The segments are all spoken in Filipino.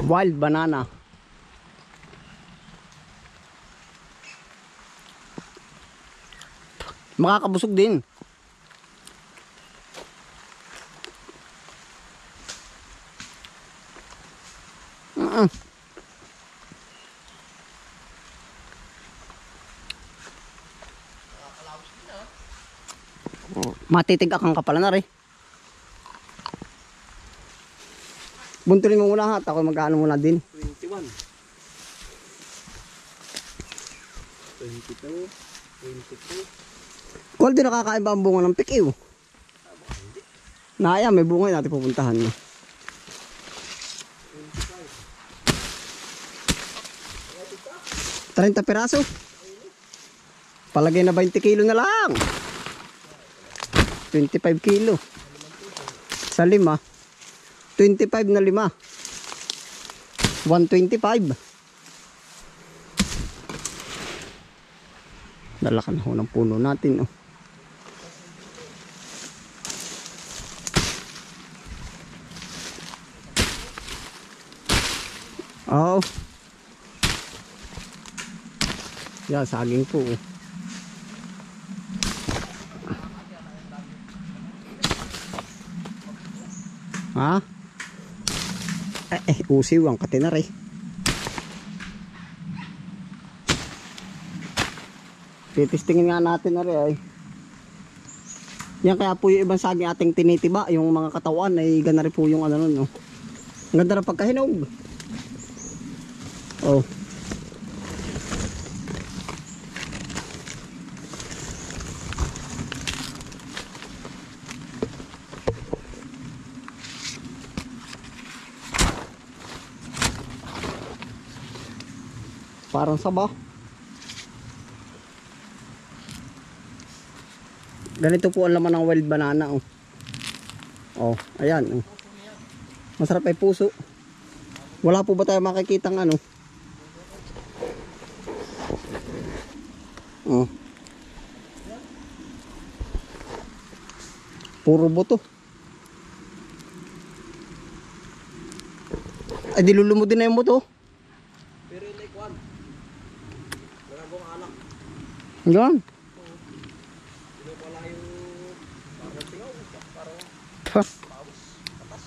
Wild banana. Makakabusog din. Matitigak ka pala na rin. Bunturin mo muna ha. Ako mag-ano muna din. 21. 22. 22. Kung di nakakain ba ang bunga ng pikiw? Naya, may bunga natin pupuntahan. 30 piraso. Palagay na 20 kilo na lang. 25 kilo. Sa 5. 25 na 5. 125. Dalakan ho ng puno natin. Oh. Oh. Yan, saging po. Ha? Usiw ang katinari. Titistingin nga natin na rin ay. Yan kaya po yung ibang saging ating tinitiba. Yung mga katawan ay gana rin po yung ano nun. No? Ang ganda ng pagkahinog. Oh. Parang saba. Ganito po ang laman ng wild banana. Oh, oh ayan. Oh. Masarap ay puso. Wala po ba tayo makikitang ano? Oh. Puro buto. Ay dilulumod din na yung buto. Pero like one. Wala kong anak. Yan. Hindi wala yung parang tingaw. Parang Pah. paus. Patas.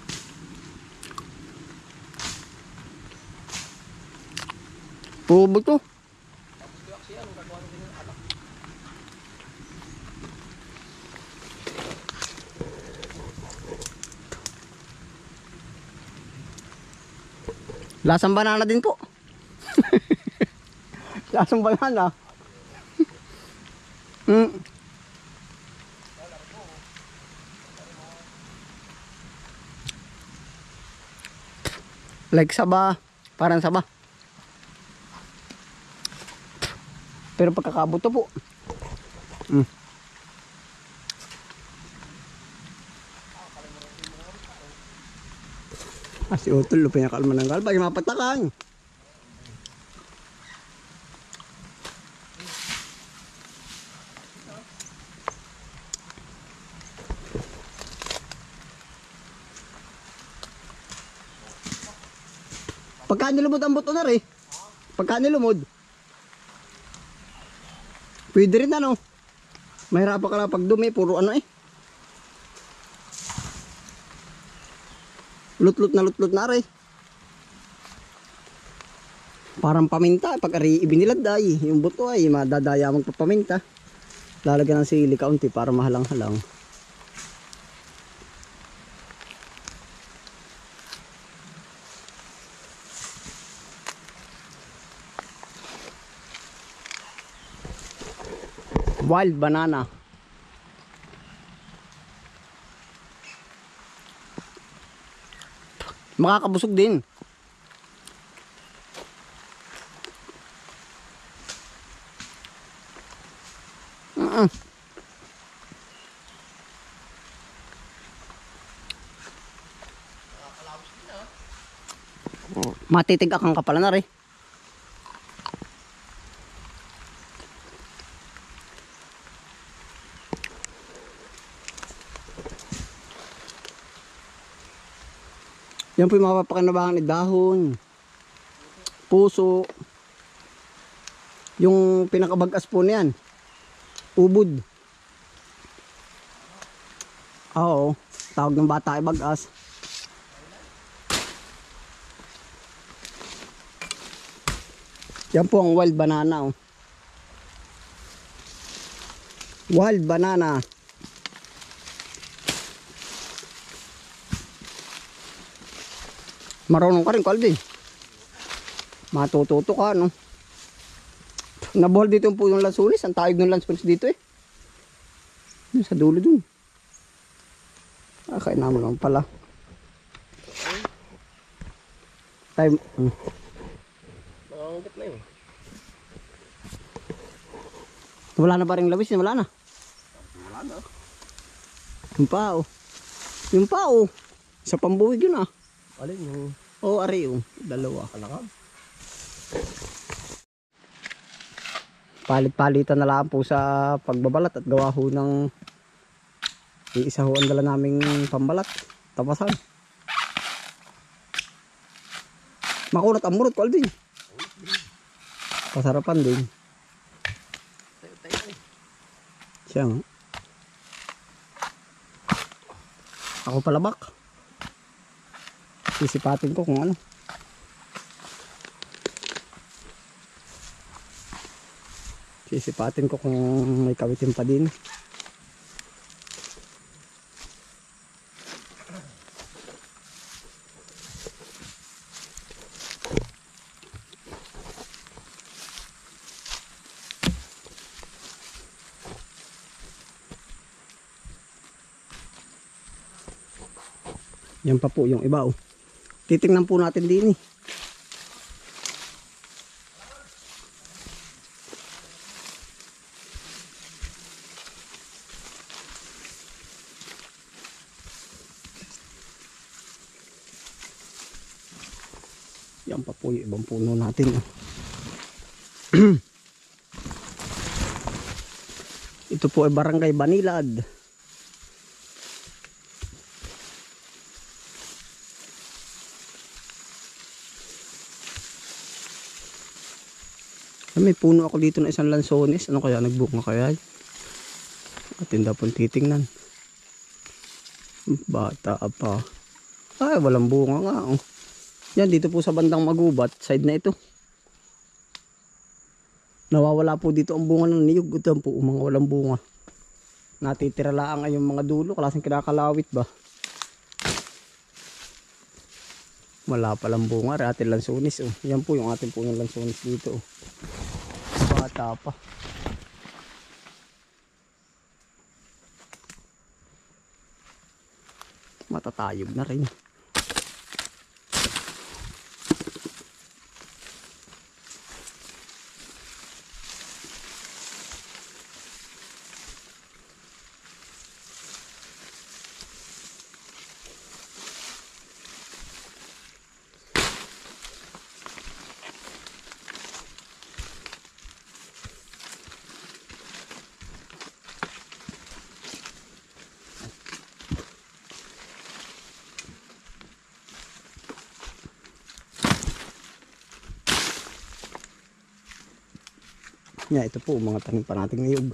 Puro buto. Tapos kaya siya, ang gagawa din yung anak. Lasang banana din po. Lasang banana. Like saba. Parang saba. Pero pagkakabuto po. Si Utol, lupin na kalma ng galba. Yung mapatakan. Pagka nilumod ang buto na rin. Pagka nilumod. Pwede rin ano. Mahirapan ka lang pag dumi. Puro ano eh. Lutlot na rin. Parang paminta. Pag ibinilad ay. Yung buto ay madadaya magpapaminta. Lalagyan ng sili kaunti para mahalang-halang. Wild banana. Makakabusog din. Matitigak ang kapala na rin. Yan po yung mapapakinabangan ni dahon, puso, yung pinakabagas po niyan, ubod. Oo, tawag ng bata ay bagas. Yan po ang wild banana. Oh. Wild banana. Marunong ka rin, Calvin. Matututo ka, no? Nabuhal dito po yung lansunis. Ang taig ng lansunis dito eh. Sa dulo dun. Kain naman lang pala. Tayo. Nakangkit na yun. Wala na ba rin labis? Wala na. Wala na. Yung pa, oh. Yung pa, oh. Sa pambuwig yun, ah. Alin yung Oo, ari, oh. Dalawa. kalakab? Palit-palitan na lang po sa pagbabalat at gawa ho ng isa ho ang dala naming pambalat. Tapasan. Makunat ang murot ko, Alvin. Pasarapan din. Siya nga. Ako palabak. Sisipatin ko kung ano. Sisipatin ko kung may kawitin pa din. Yan pa po yung iba, oh. Titingnan po natin din eh. Yan pa po yung ibang puno natin. Ito po ay Barangay Banilad. May puno ako dito na isang lansones. Ano kaya nagbunga kaya? Atin daw pong titingnan. Bata pa. Ay, walang bunga nga. Oh. Yan, dito po sa bandang Magubat. Side na ito. Nawawala po dito ang bunga ng niyog. Ito po, mga walang bunga. Natitira lang ay yung mga dulo. Klaseng kinakalawit ba? Wala palang bunga. Ating lansones. Oh. Yan po yung ating po yung lansones dito. Oh. Bata pa. Matatayog na rin. Yeah, ito po mga tanim pa nating niyog.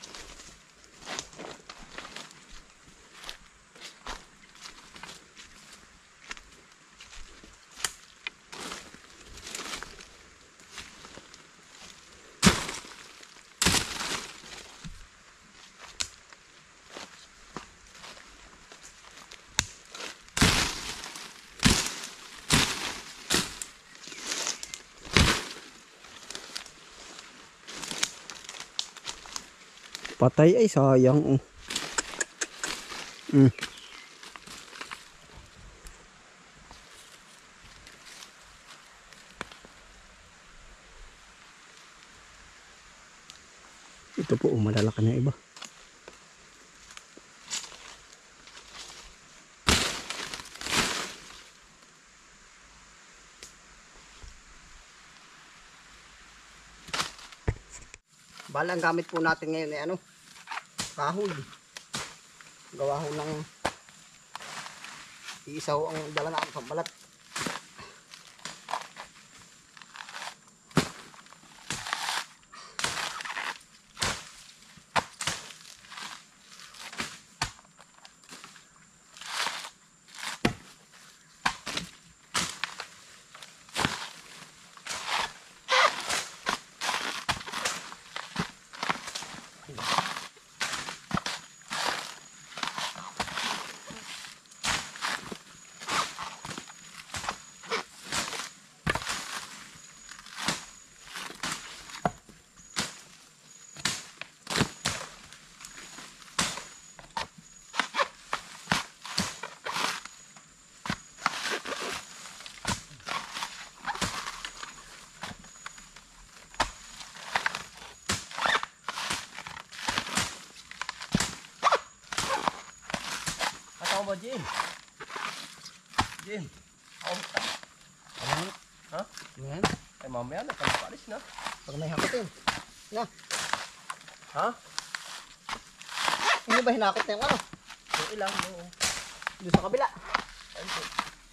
Patay ay sayang. Ito po, malalaki na iba. Bala, ang gamit po natin ngayon ay ano? Kahoy. Gawa ho ng Iisaw ang dala na ang pambalat. Katawa ba, Jim? Jim, ako ka. Ayan. Ha? Ayan. Ay, mamaya na, palipalis na. Pag may hakotin. Na. Ha? Hindi ba hinakot na yung ano? Yung ilang, oo. Doon sa kabila. Ayun po.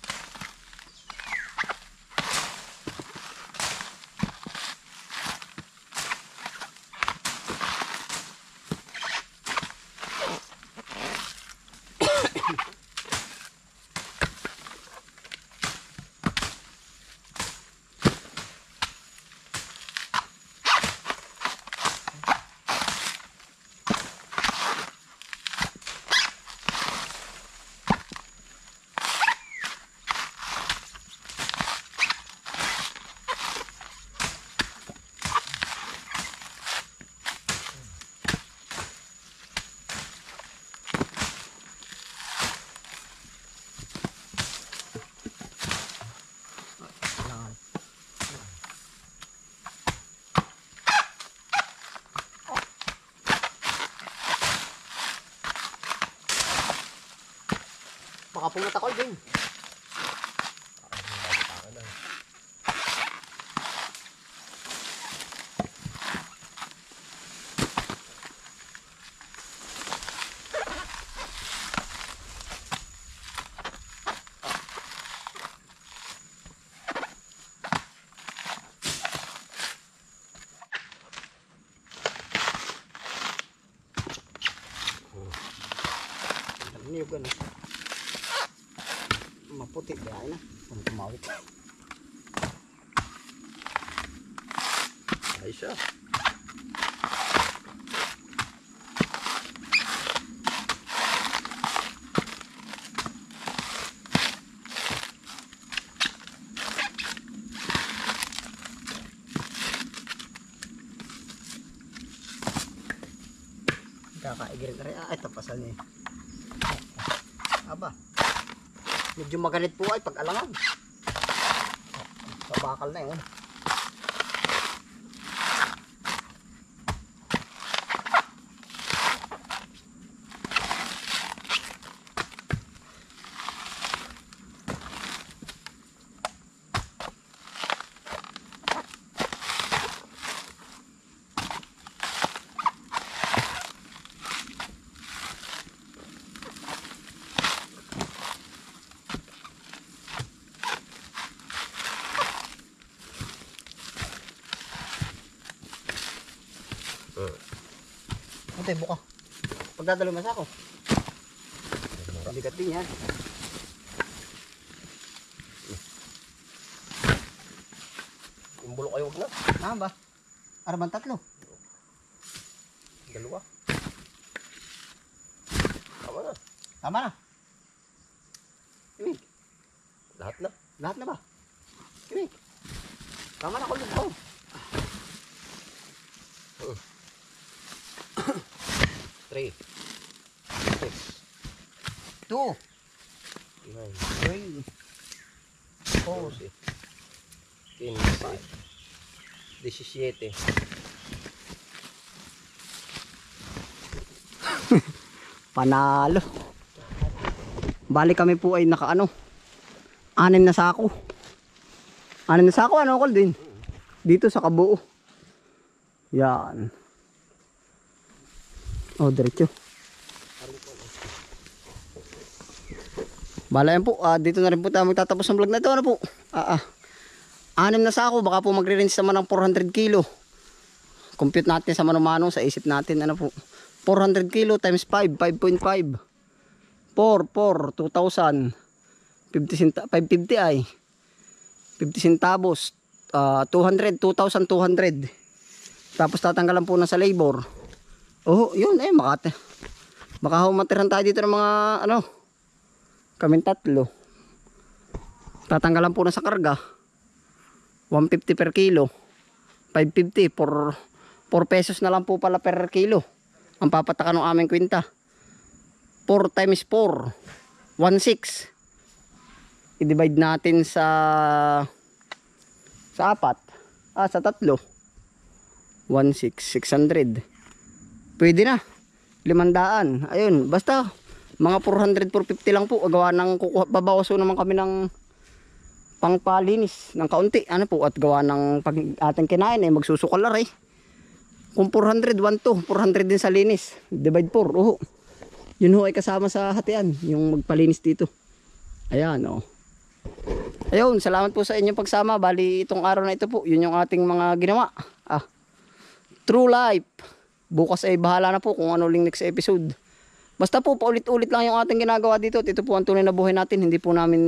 Baka pumunta ko din. Niyog ano. Maputi kaya na. Kung tumawit. Ay siya. Kakaigirin na rin. Ay, tapasan niya. Aba. Medyo magalit po ay pag-alangan. Sabakal na yun. Ate, buka. Pagdadalo mas ako. Bigat din yan. Yung bulok ay huwag na. Ah ba? Araban tatlo. Dalawa. Tama na. Tama na. Kimig. Lahat na. Lahat na ba? Kimig. Tama na ko lubhaw. 3, 6, 2, 9, 3, 12, 15, 17. Panalo. Bali kami po ay nakaano. 6 na sako. 6 na sako ano ko din. Dito sa Kabuo. Yan. Oh, diretso. Bala yan po, dito na rin po tayo magtatapos ng vlog na ito. Ano po? 6 na sako, baka po magre-range naman ng 400 kilo. Compute natin sa mano-mano, sa isip natin. Ano po? 400 kilo times 5, 5.5. 4, 2,000. 550 ay. 50 centavos. 200, 2,200. Tapos tatanggalan po na sa labor. Oh, yun baka humatiran tayo dito ng mga kaming tatlo. Tatanggalan po na sa karga. 150 per kilo. 550 4 pesos na lang po pala per kilo. Ang papatakan ng aming kwenta. 4 times 4. 1,600. I-divide natin sa 4. Sa 3. 1,600. Pwede na. 500. Ayun, basta mga 400, 450 lang po. Gawa ng babawaso naman kami ng pangpalinis ng kaunti. Ano po, at gawa ng pag ating kinain ay magsusukalar eh. Kung 400, 1,200, 400 din sa linis. Divide 4. Yun ho ay kasama sa hatian, yung magpalinis dito. Ayan Ayun, salamat po sa inyong pagsama. Bali itong araw na ito po, yun yung ating mga ginawa. True life. Bukas ay bahala na po kung ano uling next episode. Basta po paulit-ulit lang yung ating ginagawa dito. At ito po ang tunay na buhay natin. Hindi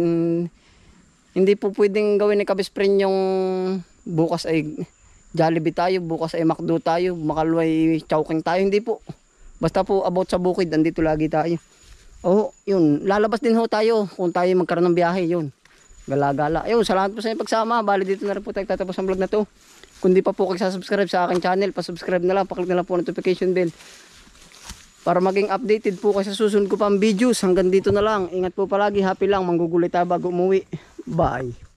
po pwedeng gawin ni Kabis Friend yung bukas ay Jollibee tayo, bukas ay McDo tayo, makalway Chowking tayo. Hindi po. Basta po about sa bukid, andito lagi tayo. Yun. Lalabas din ho tayo kung tayo magkaroon ng biyahe. Yun. Gala-gala. Ayun, salamat po sa inyong pagsama. Bali dito na rin po tayo tatapos ang vlog na to. Kung di pa po kayo subscribe sa aking channel, pa-subscribe na lang, paklik na lang po notification bell. Para maging updated po kayo sa susunod ko pang videos. Hanggang dito na lang. Ingat po palagi, happy lang. Manggugulit tayo bago umuwi. Bye.